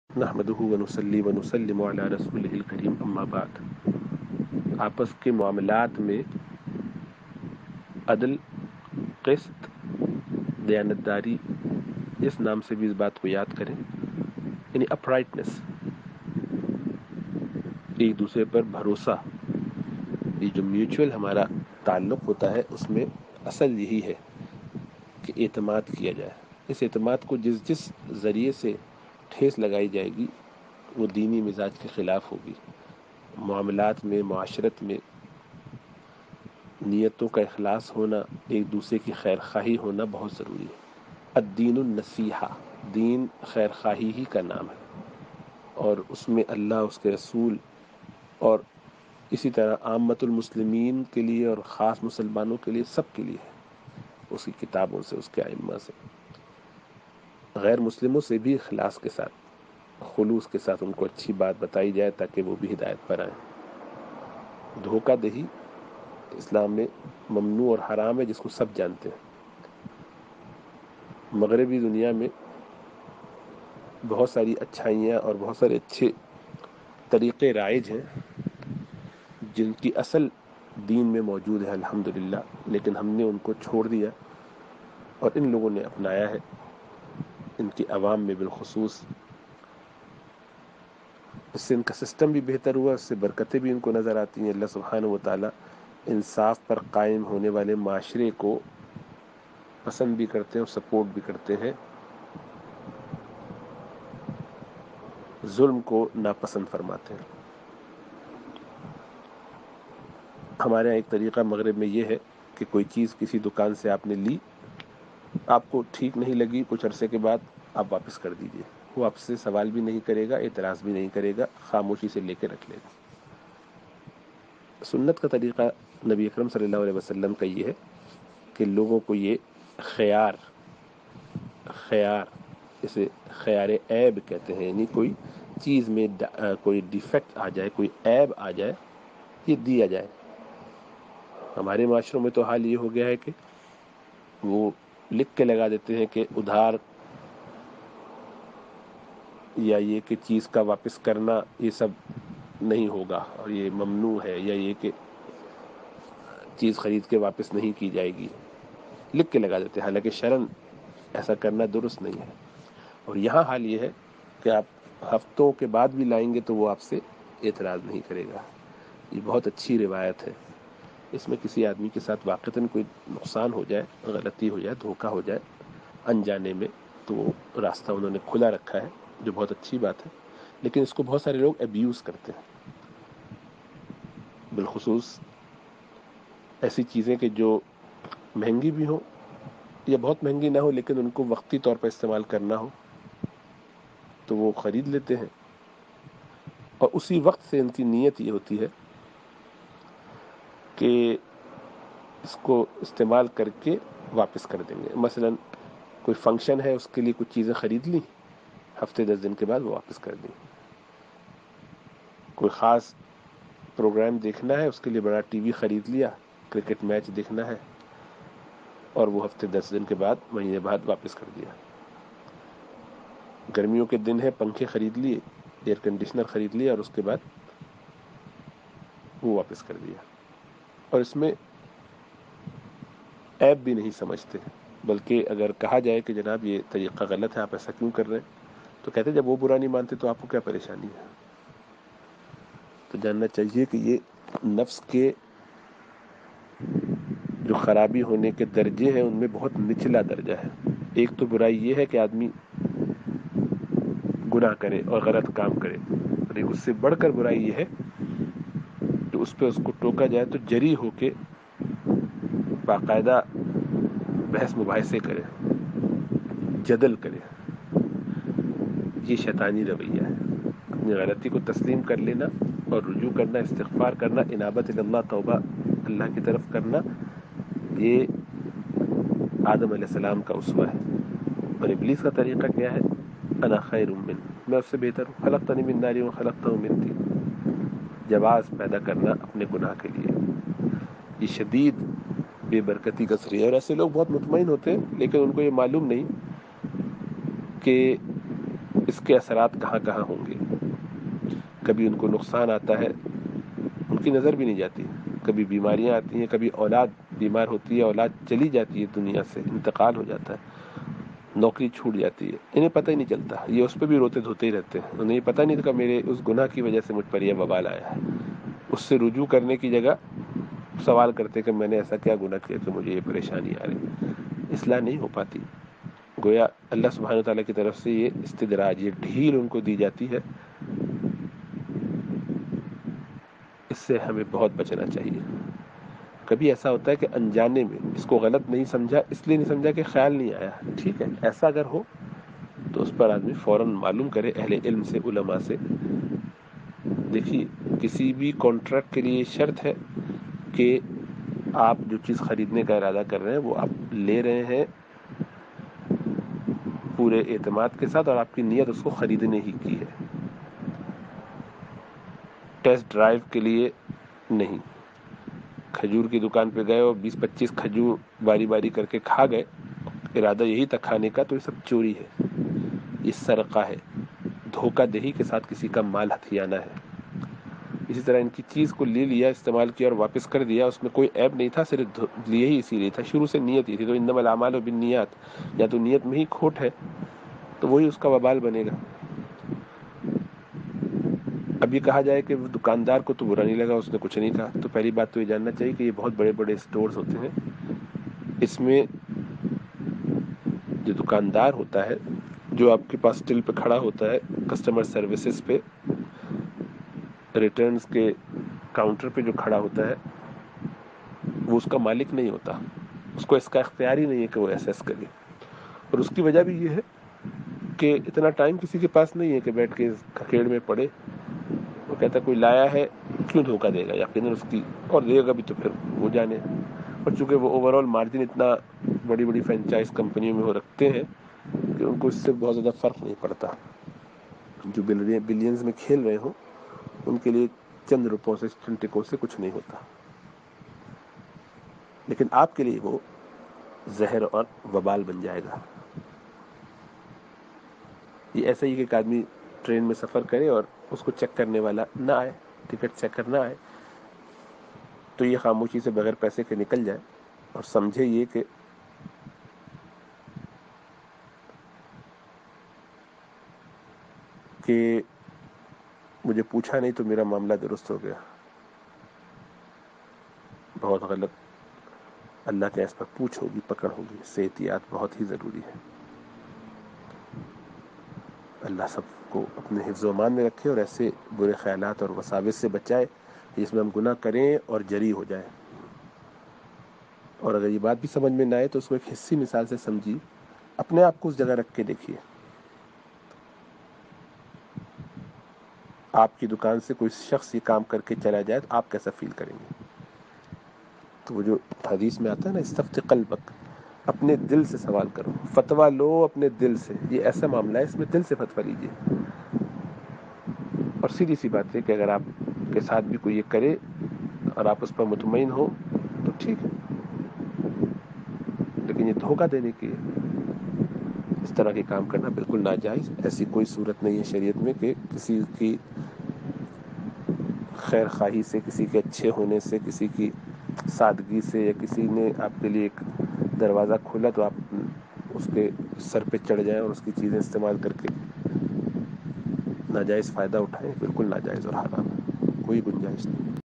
نحمده ونصلي ونسلم علی رسوله الکریم اما بعد. آپس کے معاملات میں عدل، قسط، دیانتداری، جس نام سے بھی اس بات کو یاد کریں، یعنی اپرائٹنس، ایک دوسرے پر بھروسہ، یہ جو میوچول ہمارا تعلق ہوتا ہے اس میں اصل یہی ہے کہ اعتماد کیا جائے. اس اعتماد کو جس ذریعے سے ٹھیس لگائی جائے گی وہ دینی مزاج کے خلاف ہوگی. معاملات میں، معاشرت میں نیتوں کا اخلاص ہونا، ایک دوسرے کی خیر خواہی ہونا بہت ضروری ہے. الدین النصیحہ، دین خیر خواہی ہی کا نام ہے، اور اس میں اللہ، اس کے رسول اور اسی طرح عامت المسلمین کے لیے اور خاص مسلمانوں کے لیے، سب کے لیے ہے، اس کی کتابوں سے، اس کے ائمہ سے. غیر مسلموں سے بھی اخلاص کے ساتھ، خلوص کے ساتھ ان کو اچھی بات بتائی جائے تاکہ وہ بھی ہدایت پر آئیں. دھوکہ دہی اسلام میں ممنوع اور حرام ہے، جس کو سب جانتے ہیں. مغربی دنیا میں بہت ساری اچھائیاں اور بہت سارے اچھے طریقے رائج ہیں جن کی اصل دین میں موجود ہے الحمدللہ، لیکن ہم نے ان کو چھوڑ دیا اور ان لوگوں نے اپنایا ہے. ان کی عوام میں بالخصوص، اس سے ان کا سسٹم بھی بہتر ہوا، اس سے برکتیں بھی ان کو نظر آتی ہیں. اللہ سبحانہ و تعالی انصاف پر قائم ہونے والے معاشرے کو پسند بھی کرتے ہیں اور سپورٹ بھی کرتے ہیں، ظلم کو ناپسند فرماتے ہیں. ہمارے یہاں ایک طریقہ مغرب میں یہ ہے کہ کوئی چیز کسی دکان سے آپ نے لی، آپ کو ٹھیک نہیں لگی، کچھ عرصے کے بعد آپ واپس کر دیجئے. وہ آپ سے سوال بھی نہیں کرے گا، اعتراض بھی نہیں کرے گا، خاموشی سے لے کے رکھ لے گا. سنت کا طریقہ نبی اکرم صلی اللہ علیہ وسلم کا یہ ہے کہ لوگوں کو یہ خیار اسے خیار عیب کہتے ہیں، یعنی کوئی چیز میں کوئی ڈیفیکٹ آ جائے، کوئی عیب آ جائے، یہ دیا جائے. ہمارے معاشروں میں تو حال یہ ہو گیا ہے کہ وہ لکھ کے لگا دیتے ہیں کہ ادھار یا یہ کہ چیز کا واپس کرنا یہ سب نہیں ہوگا اور یہ ممنوع ہے، یا یہ کہ چیز خرید کے واپس نہیں کی جائے گی، لکھ کے لگا دیتے ہیں، حالانکہ شرعاً ایسا کرنا درست نہیں ہے. اور یہاں حال یہ ہے کہ آپ ہفتوں کے بعد بھی لائیں گے تو وہ آپ سے اعتراض نہیں کرے گا. یہ بہت اچھی روایت ہے. اس میں کسی آدمی کے ساتھ واقعتاً کوئی نقصان ہو جائے، غلطی ہو جائے، دھوکہ ہو جائے انجانے میں، تو وہ راستہ انہوں نے کھلا رکھا ہے، جو بہت اچھی بات ہے. لیکن اس کو بہت سارے لوگ ابیوز کرتے ہیں، بالخصوص ایسی چیزیں کہ جو مہنگی بھی ہوں یا بہت مہنگی نہ ہو لیکن ان کو وقتی طور پر استعمال کرنا ہو تو وہ خرید لیتے ہیں، اور اسی وقت سے ان کی نیت یہ ہوتی ہے کہ اس کو استعمال کر کے واپس کر دیں گے. مثلا کوئی فنکشن ہے، اس کے لیے کچھ چیزیں خرید لی، ہفتے 10 دن کے بعد وہ واپس کر دیں. کوئی خاص پروگرام دیکھنا ہے، اس کے لیے بڑا ٹی وی خرید لیا، کرکٹ میچ دیکھنا ہے، اور وہ ہفتے 10 دن کے بعد، مہینے بعد واپس کر دیا. گرمیوں کے دن ہے، پنکھے خرید لیے، ایئر کنڈیشنر خرید لیا، اور اس کے بعد وہ واپس کر دیا. اور اس میں عیب بھی نہیں سمجھتے، بلکہ اگر کہا جائے کہ جناب یہ طریقہ غلط ہے، آپ ایسا کیوں کر رہے ہیں، تو کہتے ہیں جب وہ برا نہیں مانتے تو آپ کو کیا پریشانی ہے. تو جاننا چاہیے کہ یہ نفس کے جو خرابی ہونے کے درجے ہیں ان میں بہت نچلا درجہ ہے. ایک تو برائی یہ ہے کہ آدمی گناہ کرے اور غلط کام کرے، اور ایک اس سے بڑھ کر برائی یہ ہے کہ اس پہ اس کو ٹوکا جائے تو جری ہو کے باقاعدہ بحث مباحثے کرے، جدل کرے. یہ شیطانی رویہ ہے. اپنی غلطی کو تسلیم کر لینا اور رجوع کرنا، استغفار کرنا، انابت اللہ، توبہ اللہ کی طرف کرنا، یہ آدم علیہ السلام کا اسوہ ہے. اور ابلیس کا طریقہ کیا ہے؟ انا خیر من، میں اس سے بہتر ہوں، خلقتنی من نار وخلقتہ من طین، جواز پیدا کرنا اپنے گناہ کے لیے. یہ شدید بے برکتی کا ذریعہ ہے. اور ایسے لوگ بہت مطمئن ہوتے ہیں لیکن ان کو یہ معلوم نہیں کہ اس کے اثرات کہاں کہاں ہوں گے. کبھی ان کو نقصان آتا ہے، ان کی نظر بھی نہیں جاتی، کبھی بیماریاں آتی ہیں، کبھی اولاد بیمار ہوتی ہے، اولاد چلی جاتی ہے دنیا سے، انتقال ہو جاتا ہے، نوکری چھوٹ جاتی ہے، انہیں پتہ ہی نہیں چلتا. یہ اس پہ بھی روتے دھوتے ہی رہتے ہیں، انہیں پتہ نہیں تھا میرے اس گناہ کی وجہ سے مجھ پر یہ وبال آیا ہے. اس سے رجوع کرنے کی جگہ سوال کرتے کہ میں نے ایسا کیا گناہ کیا کہ مجھے یہ پریشانی آ رہی. اصلاح نہیں ہو پاتی. گویا اللہ سبحانہ وتعالیٰ کی طرف سے یہ استدراج، یہ ڈھیل ان کو دی جاتی ہے. اس سے ہمیں بہت بچنا چاہیے. کبھی ایسا ہوتا ہے کہ انجانے میں اس کو غلط نہیں سمجھا، اس لیے نہیں سمجھا کہ خیال نہیں آیا. ٹھیک ہے، ایسا اگر ہو تو اس پر آدمی فوراً معلوم کرے اہل علم سے، علماء سے. دیکھیے، کسی بھی کانٹریکٹ کے لیے شرط ہے کہ آپ جو چیز خریدنے کا ارادہ کر رہے ہیں وہ آپ لے رہے ہیں پورے اعتماد کے ساتھ، اور آپ کی نیت اس کو خریدنے ہی کی ہے، ٹیسٹ ڈرائیو کے لیے نہیں. کھجور کی دکان پہ گئے اور 20-25 کھجور باری باری کر کے کھا گئے، ارادہ یہی تھا کھانے کا، تو یہ سب چوری ہے، یہ سرقہ ہے، دھوکہ دہی کے ساتھ کسی کا مال ہتھیانا ہے. اسی طرح ان کی چیز کو لے لیا، استعمال کیا اور واپس کر دیا، اس میں کوئی عیب نہیں تھا، صرف لیے ہی اسی لیے تھا، شروع سے نیت ہی تھی. تو انما الاعمال بالنیات، یا تو نیت میں ہی کھوٹ ہے تو وہی اس کا وبال بنے گا. اب یہ کہا جائے کہ دکاندار کو تو برا نہیں لگا، اس نے کچھ نہیں کہا، تو پہلی بات تو یہ جاننا چاہیے کہ یہ بہت بڑے بڑے اسٹورز ہوتے ہیں، اس میں جو دکاندار ہوتا ہے، جو آپ کے پاس ٹل پہ کھڑا ہوتا ہے کسٹمر سروسز پہ، ریٹرنز کے کاؤنٹر پہ جو کھڑا ہوتا ہے، وہ اس کا مالک نہیں ہوتا، اس کو اس کا اختیار ہی نہیں ہے کہ وہ ایسیس کرے. اور اس کی وجہ بھی یہ ہے کہ اتنا ٹائم کسی کے پاس نہیں ہے کہ بیٹھ کے کھکیڑ میں پڑے. وہ کہتا ہے کوئی لایا ہے کیوں دھوکہ دے گا، یقیناً اس کی اور دے گا بھی تو پھر وہ جانے. اور چونکہ وہ اوور آل مارجن اتنا بڑی بڑی فرینچائز کمپنیوں میں وہ رکھتے ہیں کہ ان کو اس سے بہت زیادہ فرق نہیں پڑتا. جو بلینز میں کھیل رہے ہوں ان کے لیے چند روپوں سے، چند ٹکوں سے کچھ نہیں ہوتا، لیکن آپ کے لیے وہ زہر اور وبال بن جائے گا. یہ ایسا ہی کہ ایک آدمی ٹرین میں سفر کرے اور اس کو چیک کرنے والا نہ آئے، ٹکٹ چیک کرنا آئے، تو یہ خاموشی سے بغیر پیسے کے نکل جائے اور سمجھے یہ کہ مجھے پوچھا نہیں تو میرا معاملہ درست ہو گیا. بہت غلط. اللہ کے اس پر پوچھ ہوگی، پکڑ ہوگی. اس سے احتیاط بہت ہی ضروری ہے. اللہ سب کو اپنے حفظ و امان میں رکھے اور ایسے برے خیالات اور وساوس سے بچائے جس میں ہم گناہ کریں اور جری ہو جائیں. اور اگر یہ بات بھی سمجھ میں نہ آئے تو اس کو ایک حسی مثال سے سمجھیے. اپنے آپ کو اس جگہ رکھ کے دیکھیے. آپ کی دکان سے کوئی شخص یہ کام کر کے چلا جائے تو آپ کیسا فیل کریں گے؟ تو وہ جو حدیث میں آتا ہے نا، استفت قلبک، اپنے دل سے سوال کرو، فتویٰ لو اپنے دل سے. یہ ایسا معاملہ ہے، اس میں دل سے فتویٰ لیجیے. اور سیدھی سی بات ہے کہ اگر آپ کے ساتھ بھی کوئی یہ کرے اور آپ اس پر مطمئن ہو تو ٹھیک ہے، لیکن یہ دھوکہ دینے کی، اس طرح کے کام کرنا بالکل ناجائز. ایسی کوئی صورت نہیں ہے شریعت میں کہ کسی کی خیر خواہی سے، کسی کے اچھے ہونے سے، کسی کی سادگی سے، یا کسی نے آپ کے لیے ایک دروازہ کھولا تو آپ اس کے سر پہ چڑھ جائیں اور اس کی چیزیں استعمال کر کے ناجائز فائدہ اٹھائیں. بالکل ناجائز اور حرام، کوئی گنجائش نہیں.